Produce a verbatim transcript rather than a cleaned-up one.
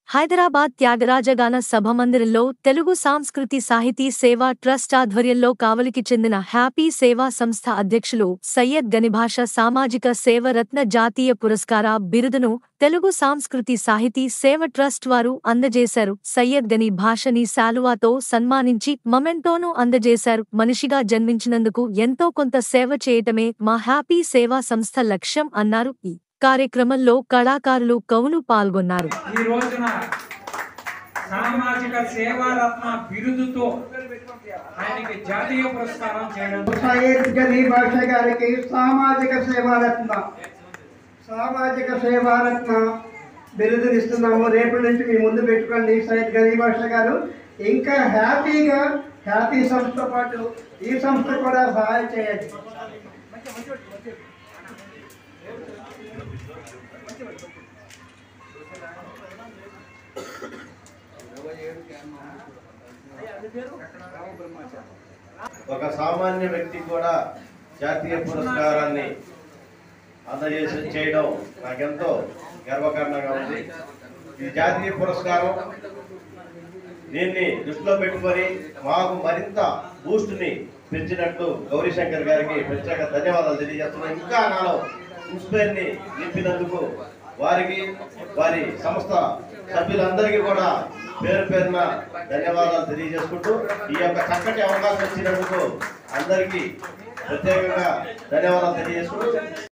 హైదరాబాద్ త్యాగరాజగాన సభమందిరంలో తెలుగు సాంస్కృతి సాహితీ సేవా ట్రస్ట్ ఆధ్వర్యంలో కావలికి చెందిన హ్యాపీ సేవా సంస్థ అధ్యక్షులు సయ్యద్ గనిభాష సామాజిక సేవ రత్న జాతీయ పురస్కార బిరుదును తెలుగు సాంస్కృతి సాహితీ సేవ ట్రస్ట్ వారు అందజేశారు. సయ్యద్ గని భాషని శాలువాతో సన్మానించి మొమెంటోను అందజేశారు. మనిషిగా జన్మించినందుకు ఎంతో కొంత సేవ చేయటమే మా హ్యాపీ సేవా సంస్థ లక్ష్యం అన్నారు. ఈ కార్యక్రమంలో కళాకారులు కవులు పాల్గొన్నారు. ఈ రోజున సామాజిక సేవా రత్న బిరుదుతో ఆయనకి జాతీయ పురస్కారం చేయడం సయ్యద్ గని భాష గారికి సామాజిక సేవా రత్న సామాజిక సేవా రత్న బిరుదుని ఇస్తున్నాము. రేపటి నుంచి మీ ముందు పెట్టుకోండి. సయ్యద్ గని భాష గారు ఇంకా హ్యాపీగా హ్యాపీ సంస్థతో పాటు ఈ సంస్థ కూడా సహాయం చేయండి. ఒక సామాన్య వ్యక్తి కూడా జాతీయ పురస్కారాన్ని అందజేసి చేయడం నాకెంతో గర్వకారణంగా ఉంది. ఈ జాతీయ పురస్కారం దీన్ని దృష్టిలో పెట్టుకొని మాకు మరింత బూస్ట్ని పెంచినట్టు గౌరీశంకర్ గారికి ప్రత్యేక ధన్యవాదాలు తెలియజేస్తున్నాం. ఇంకా నాలో ఇన్స్పైర్ని నింపినందుకు వారికి వారి సంస్థ సభ్యులందరికీ కూడా పేరు పేరున ధన్యవాదాలు తెలియజేసుకుంటూ ఈ యొక్క చక్కటి అవకాశం ఇచ్చినందుకు అందరికీ ప్రత్యేకంగా ధన్యవాదాలు తెలియజేసుకుంటూ